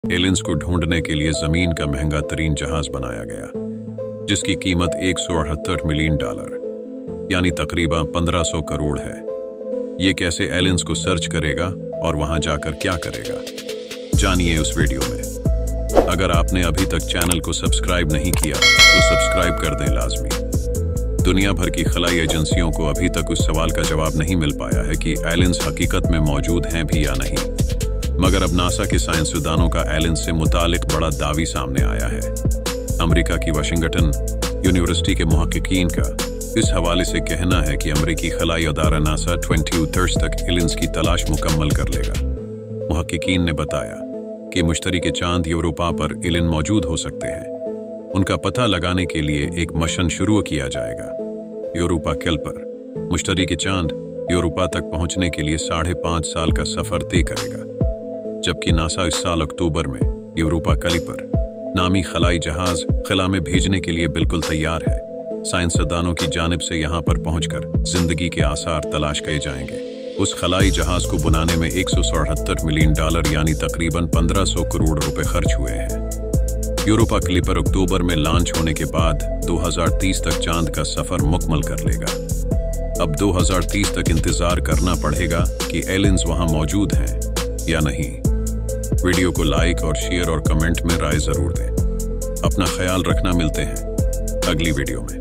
Aliens को ढूंढने के लिए जमीन का महंगा तरीन जहाज बनाया गया, जिसकी कीमत $178 मिलियन यानी तकरीबन 1500 करोड़ है। ये कैसे एलियंस को सर्च करेगा और वहां जाकर क्या करेगा, जानिए उस वीडियो में। अगर आपने अभी तक चैनल को सब्सक्राइब नहीं किया तो सब्सक्राइब कर दें लाजमी। दुनिया भर की खलाई एजेंसियों को अभी तक उस सवाल का जवाब नहीं मिल पाया है कि एलियंस हकीकत में मौजूद हैं भी या नहीं, मगर अब नासा के साइंसदानों का एलियंस से मुतालिक बड़ा दावी सामने आया है। अमेरिका की वाशिंगटन यूनिवर्सिटी के मुहक्किकीन का इस हवाले से कहना है कि अमेरिकी खलाई अदारा नासा 2030 तक एलियंस की तलाश मुकम्मल कर लेगा। मुहक्किकीन ने बताया कि मुश्तरी के चांद यूरोपा पर एलियन मौजूद हो सकते हैं। उनका पता लगाने के लिए एक मिशन शुरू किया जाएगा। यूरोपा कल पर मुश्तरी के चांद यूरोपा तक पहुंचने के लिए 5.5 साल का सफर तय करेगा, जबकि नासा इस साल अक्टूबर में यूरोपा कलिपर नामी खलाई जहाज खला में भेजने के लिए बिल्कुल तैयार है। साइंसदानों की जानिब से यहां पर पहुंचकर जिंदगी के आसार तलाश किए जाएंगे। उस खलाई जहाज को बनाने में $177 मिलियन यानी तकरीबन 1500 करोड़ रुपए खर्च हुए हैं। यूरोपा क्लिपर अक्टूबर में लॉन्च होने के बाद 2030 तक चांद का सफर मुकम्मल कर लेगा। अब 2030 तक इंतजार करना पड़ेगा कि एलियंस वहां मौजूद हैं या नहीं। वीडियो को लाइक और शेयर और कमेंट में राय जरूर दें। अपना ख्याल रखना, मिलते हैं अगली वीडियो में।